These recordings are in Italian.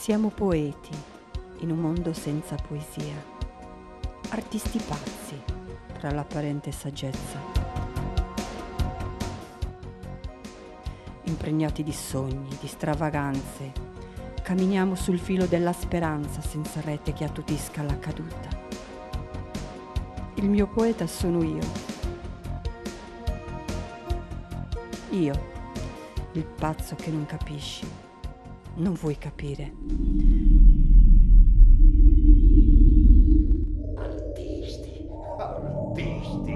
Siamo poeti in un mondo senza poesia, artisti pazzi tra l'apparente saggezza, impregnati di sogni, di stravaganze, camminiamo sul filo della speranza senza rete che attutisca la caduta. Il mio poeta sono io, il pazzo che non capisci, non vuoi capire. Artisti.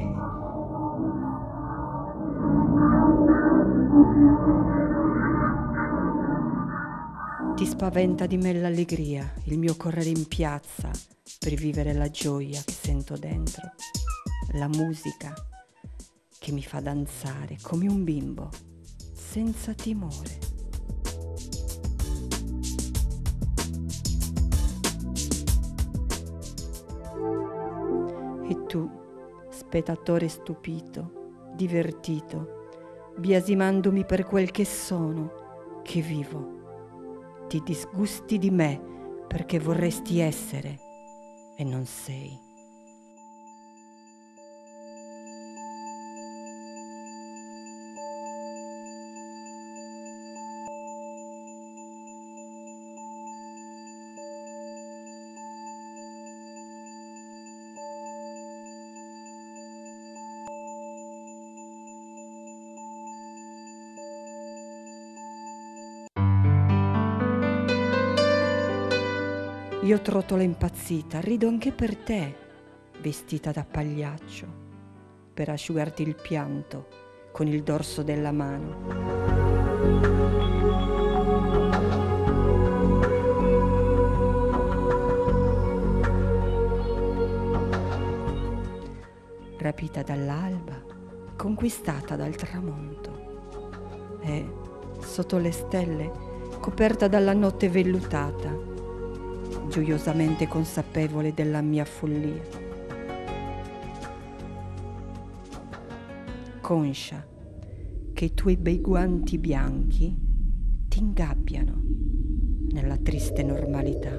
Ti spaventa di me l'allegria, il mio correre in piazza per vivere la gioia che sento dentro, la musica che mi fa danzare come un bimbo, senza timore. E tu, spettatore stupito, divertito, biasimandomi per quel che sono, che vivo, ti disgusti di me perché vorresti essere e non sei. Io trottola impazzita, rido anche per te, vestita da pagliaccio, per asciugarti il pianto con il dorso della mano. Rapita dall'alba, conquistata dal tramonto, e sotto le stelle, coperta dalla notte vellutata, gioiosamente consapevole della mia follia, conscia che i tuoi bei guanti bianchi ti ingabbiano nella triste normalità.